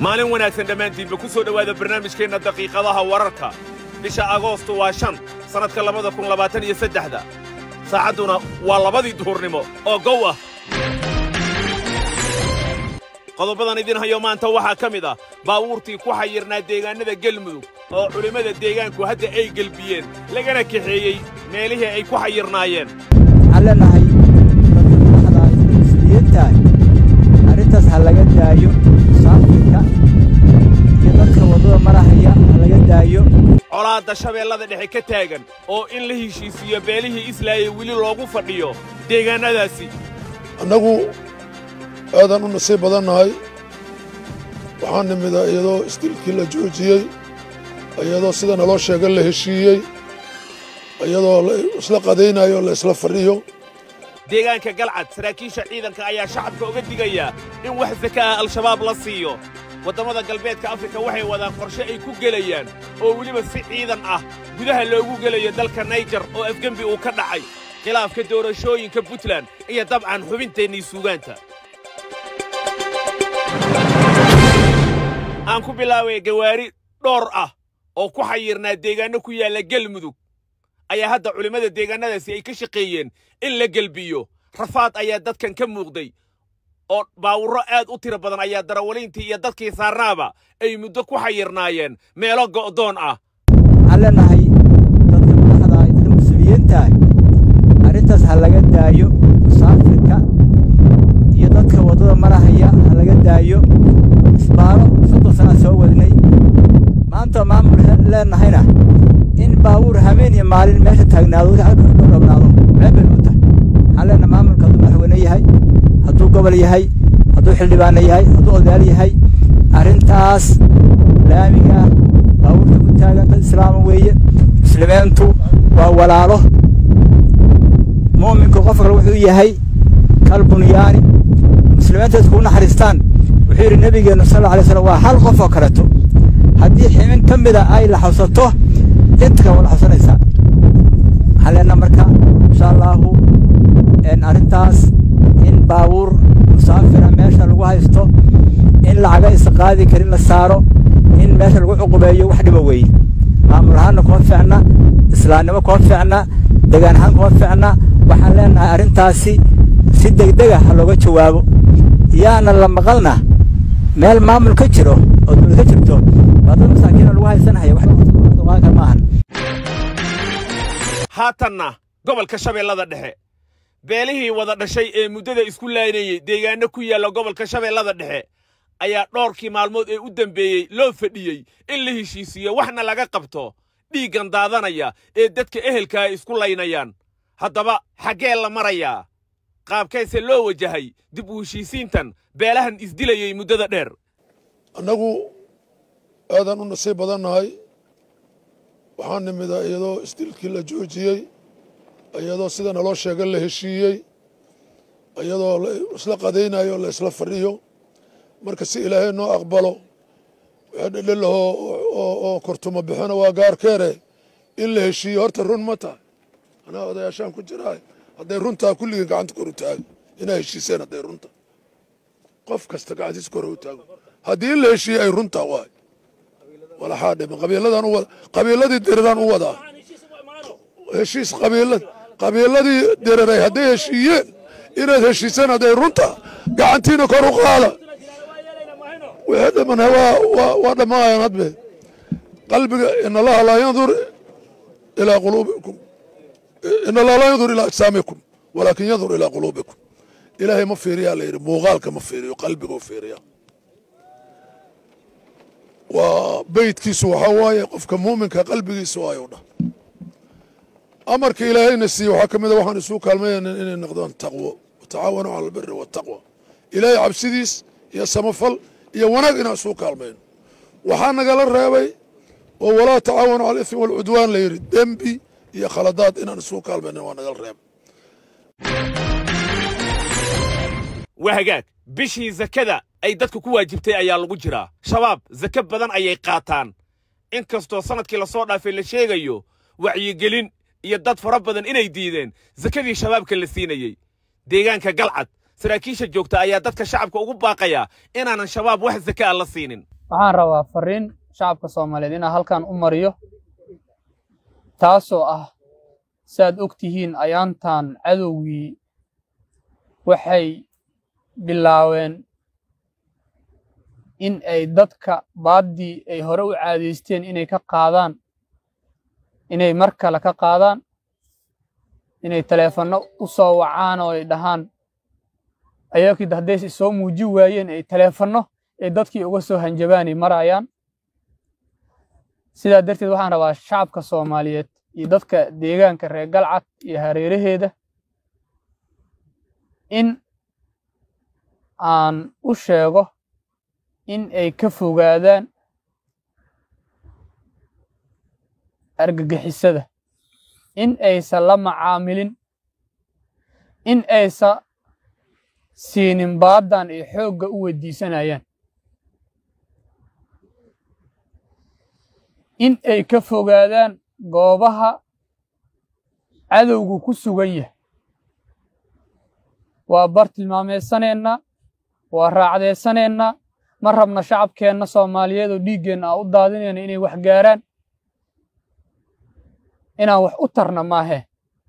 maalin wanaagsan dhammaantiinba ku soo dhowaada barnaamijkeenna daqiiqadaha wararka bisha agoosto waa 5 sanadka 2023 saacadduna waa 2 duhurnimo oo gow ah qodobadan idin hayo maanta waxaa ka mid ah baabuurtii ku xayirnaa deegaanada galmudug oo culimada deegaanku hadda ay galbiyeen lagana kaxeeyey meelihii ay ku xayirnaayeen علناهي dadka muslimiinta arintaas ha laga daayo saafirka iyo dadka wadada marahaya ha laga daayo colaadda shabeellada dhexe ka taagan oo in la heshiisiyo beelihii islaayay wili loogu fadhiyo deegaanadaasi annagu aadan u nasiib badannahay waxaan nimida iyadoo isdilkii la joojiyey iyadoo sida naloo sheega la heshiiyey iyadoo isla qadaynayo la isla fadhiyo deegaanka galcad saraakiisha ciidanka ayaa shacabka uga digaya in wax zaka ah al-shabaab la siiyo waddamada galbeedka afrika waxay wadaan qorshe ay ku gelayaan oo weliba si ciidan ah gudaha loogu gelayo dalka Niger oo afgembi uu ka dhacay khilaafka doorashooyinka Puntland iyo dabcan xubinteennii suugaanta aan ku bilaabay gawaari dhowr ah oo ku xayirnaa deegaano ku yaala galmudug ayaa hadda culimada deegaanadaasi ay ka shaqeeyeen in la galbiyo rafaad ayaa dadkan ka muuqday oo baawurro aad u tiro badan ayaa darawaliintii iyo dadkii saarnaaba ay muddo ku xayirnaayeen meelo go'doon ah علناهي dadka madaxda muslimiinta arintaas ha laga daayo saafirka iyo dadka wadada marahaya ha laga daayo isbaaro 30 sano soo wadnay maanta maamul leenahayna in baawur habeen iyo maalin meesha taagnaado dhowrnaado reebel u tahay halena maamulka madaxweyne yahay hadduu gobol yahay hadduu xildhibaan yahay hadduu odayaal yahay arintaas laamiga baawurta ku taagan dad islaam weeye muslimiintu waa walaalo muuminku qofka wuxuu yahay kalbunyaani muslimiintu isku naxariistaan wuxuu yiri nabigeena sallallahu alayhi wasallam waa hal qof oo kaleeto haddii ximin ka mid ah ay la xawsato inta wala xasanaysa halena marka insha Allah in arintaas in baawur musaafir meesha lagu haysto in lacaga isqaadi karin la saaro in meesha lagu cuqubeeyo wax dhiba weey maamul ahaan ko fiicna islaamnimo ko fiicna deegaan ahaan ko fiicna waxaan leenahay arintaasi si degdeg ah looga jawaabo yaana la maqalna meel maamul ka jiro oo dawlad ka jirto wada masaakiin lagu haysanayo wax doqaanka maahan haatanna gobolka shabeellada dhexe beelihii wada dhashay ee muddada isku laaynayay deegaano ku yaala gobolka shabeellada dhexe ayaa dhowrkii maalmood ee u dambeeyey loo fadhiyey in la heshiisiyo waxna laga qabto dhiiggan daadanaya ee dadka ehelka ay isku laynayaan haddaba xaggee la marayaa qaabkayse loo wajahay dib u heshiisiintan beelahan isdilayay muddada dheer annagu aadan u nasiib badannahay waxaan nimida iyadoo isdilkii la joojiyey iyadoo sida naloo sheega la heshiiyey iyadoo isla qadaynayo la isla fadhiyo marka si ilaahay noo aqbalo waxa dhadhalaho oo kortuma bixina waa gaarkeere in la heshiiyo horta run ma tahay anaa odayaashaan ku jiraa hadday runtaa kulligii gacanta kor u taago inaa heshiiseen hadday runta qof kasta gacantiisa kor u taago haddii in la heshiiyo ay runtaa waay walaxaa dhiman qabiiladii diriraan u wadaa heshiis qabiiladii diriray hadday heshiiyeen inaad heshiiseen hadday runta gacantiina kor u qaada wixii dhiman waa dhammaayaan hadbe qalbiga in allaha laa yandur ilaa quluubikum in allaha laa yandur ilaa ajsaamikum walaakin yandur ilaa quluubikum ilaahay ma fiiriyaa la yidhi muuqaalka ma fiiriyo qalbiguu fiiriya waa beydkiisu waxaa waaye qofka muuminka qalbigiisa waayu dhah amarka ilaahayna siiye waxaa ka mid a waxaan isuu kaalmayana inay noqdaan taqwo watacaawanuu cala albiri waataqwa ilaahay cabsidiis iyo samafal iyo wanaag inaan isuu kaalmayno waxaa nagala reebay oo walaa tacaawanu cala alismi walcudwaan la yidhi dembi iyo khaladaad inaan isuu kaalmayno waa nagala reebay wahagaag bishii zakada ay dadku ku waajibtay ayaa lagu jiraa shabaab zaka badan ayay qaataan inkastoo sanadkii la soo dhaafay la sheegayo wacyigelin iyo dad fara badan inay diideen zakadii shabaabka la siinayay deegaanka galcad saraakiisha joogta ayaa dadka shacabka ugu baaqaya inaanan shabaab wax zakaa la siinin. waxaan rabaa fariin shacabka Soomaaliyeed inaan halkan u mariyo taasoo ah saad ogtihiin ayaantan cadowgii waxay bilaaween in ay dadka baadii ay hore u caadaysteen inay ka qaadaan inay mar kale ka qaadaan inay taleefanno u soo wacaan oo ay dhahaan ayagii hadday soo muuji waayeen ay taleefanno ay dadkii uga soo hanjabaanay marayaan sidaa darteed waxaan rabaa shacabka Soomaaliyeed iyo dadka deegaanka reer Galcad iyo hareeraheeda in aan u sheego in ay ka fogaadaan argagixisada in aysan la macaamilin in aysan siinin baadan ay xoogga u weydiisanayaan in ay ka fogaadaan goobaha cadowgu ku sugan yahay waa bartilmaameedsaneenna waa raacdeedsaneenna ma rabna shacabkeenna Soomaaliyeed oo dhiigeenna u daadinayna inay wax gaaraan inaan wax u tarna maahe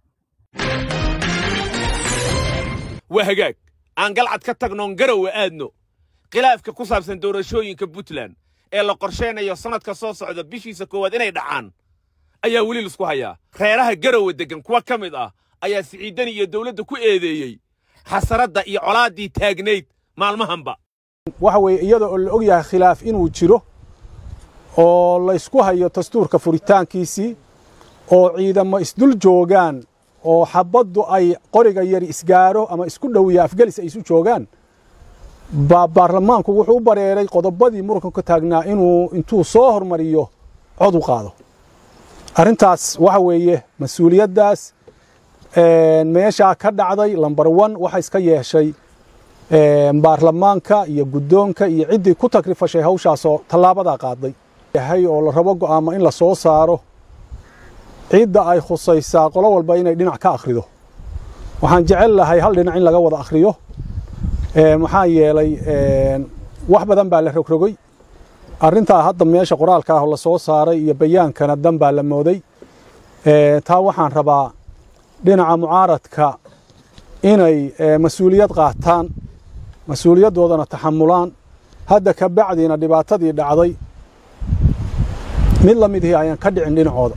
wahagaag aan Galcad ka tagnoon Garowe aadno khilaafka ku saabsan doorashooyinka Puntland ee la qorsheynayo sanadka soo socda bishiisa koowaad inay dhacaan ayaa weli isku haya reeraha Garowe degan kuwa kamid ah ayaa Siciidani iyo dawladda ku eedeeyay xasarada iyo colaadii taagneyd maalmahanba waxa way iyada oo la og yahay khilaaf inuu jiro oo la isku hayo dastuurka furitaankiisii oo ciidamo isdul joogaan oo xabaddu ay qoriga yar isgaaro ama isku dhawiya afgalis ay isu joogaan baarlamaanku wuxuu u bareeray qodobadii muranka taagnaa intuu soo hormariyo cod u qaado arrintaas waxa weeye mas'uuliyadaas meesha ka dhacday lambar 1 waxa iska yeeshay baarlamaanka iyo guddoonka iyo cidii ku takrifashay hawshaas oo talaabada qaaday yahay oo la rabo go'aamo in la soo saaro ciidda ay khusaysaa qolo walba inay dhinac ka akhrido waxaan jecel lahay hal dhinac in laga wada akhriyo maxaa yeelay wax badan baa la rogrogay arrinta hadda meesha qoraalka ah la soo saaray iyo bayaankana dan baa la mooday taa waxaan rabaa dhinaca mucaaradka inay mas'uuliyad qaataan mas'uuliyadoodana taxamulaan hadda ka bacdina dhibaatadii dhacday mid la mid ah ayaan ka dhicin dhinacooda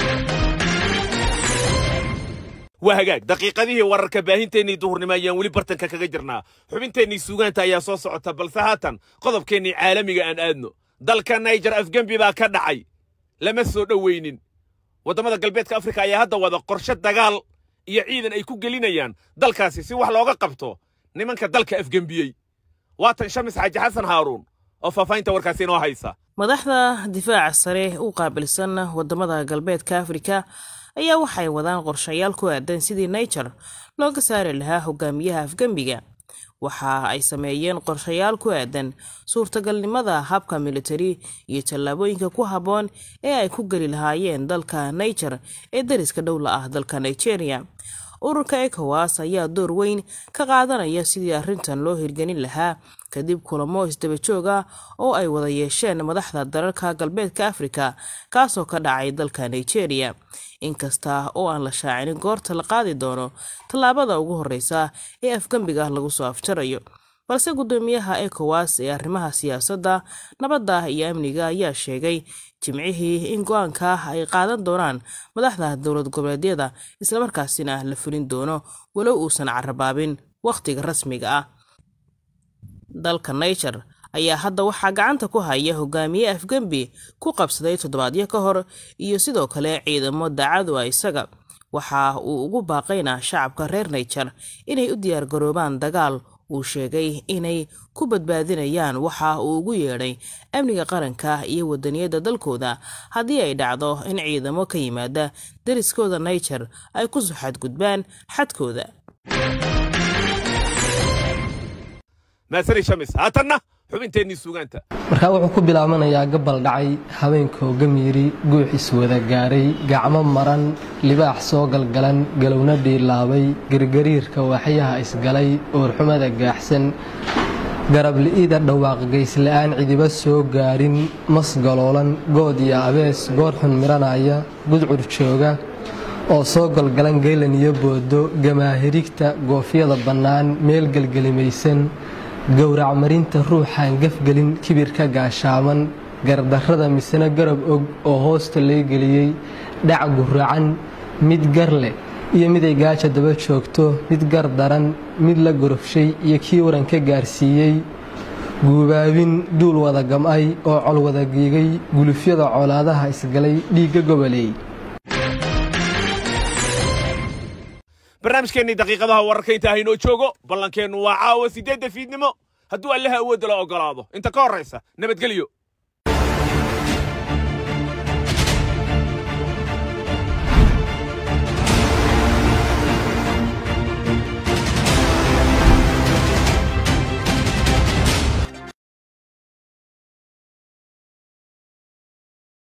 wahagaag daqiiqadihii wararka baahinteennii duhurnimo ayaan weli bartanka kaga jirnaa xubinteennii suugaanta ayaa soo socota balse haatan qodobkeennii caalamiga aan aadno dalka Niger afgembi baa ka dhacay lama soo dhoweynin wadamada galbeedka Afrika ayaa hadda wada qorshe dagaal iyo ciidan ay ku gelinayaan dalkaasi si wax looga qabto nimanka dalka afgembiyey waatan Shamis Xaaji Xasan Haaruun oo faafaynta warkaasi inoo haysa madaxda difaaca sare u qaabilsan wadamada galbeedka Afrika ayaa waxay wadaan qorshayaal ku aadan sidii Niger looga saari lahaa hogaamiyaha afgembiga waxa ay sameeyeen qorshayaal ku aadan suurtagalnimada habka military iyo tallaabooyinka ku haboon ee ay ku gali lahaayeen dalka Niger ee dariska dawla ah dalka Nigeria ururka ECOWAS ayaa door weyn ka qaadanaya sidii arrintan loo hirgelin lahaa kadib kulamo isdaba joog ah oo ay wada yeesheen madaxda dalalka galbeedka Afrika kaasoo ka dhacay dalka Nigeria inkasta oo aan la shaacin goorta la qaadi doono tallaabada ugu horeysa ee afgembiga lagu soo afjarayo balse gudoomiyaha ECOWAS ee arrimaha siyaasadda nabadda iyo amniga ayaa sheegay jimcihii in go'aanka ay qaadan doonaan madaxda dawlad goboleedyada isla markaasina la fulin doono walow uusan carabaabin waqtiga rasmiga ah dalka Niger ayaa hadda waxaa gacanta ku haya hogaamiye afgembi ku qabsaday toddobaadyo ka hor iyo sidoo kale ciidamo daacad ah isaga waxa uu ugu baaqaynaa shacabka reer Niger inay u diyaar garoobaan dagaal uu sheegay inay ku badbaadinayaan waxa uu ugu yeedhay amniga qaranka iyo wadaniyada dalkooda haddii ay dhacdo in ciidamo ka yimaada dariskooda Niger ay ku soo xadgudbaan xadkooda maasari Shamis haatanna xubinteenii suugaanta markaa wuxuu ku bilaabanayaa gabal dhacay habeenkoo gamiiri guuxis wada gaaray gacmo maran libaax soo galgalan galowna dhiilaabay gargariirka waaxyaha isgalay oorxumada gaaxsan garabli'ida dhawaaq geysla'aan cidiba soo gaarin mas galoolan good iyo abees goor xun miranaya gudcur jooga oo soo galgalan geylan iyo boodo gamaahirigta goofyada bannaan meel gelgelimaysan gowrac marinta ruuxaan gafgelin kibirka gaashaaman gardarrada misena garab og oo hoosta laga geliyey dhac guracan mid gar leh iyo mid ay gaaja daba joogto mid gar daran mid la gorofshay iyo kii waran ka gaarsiiyey guubaabin duul wada gam'ay oo col wada giigay gulufyada colaadaha isgalay dhiigga goboley barnaamijkeennii daqiiqadaha wararka inta haynoo joogo ballankeennu waa caawa 8 fiidnimo hadduu allaha awoodda la ogolaado inta ka horraysa nabadgelyo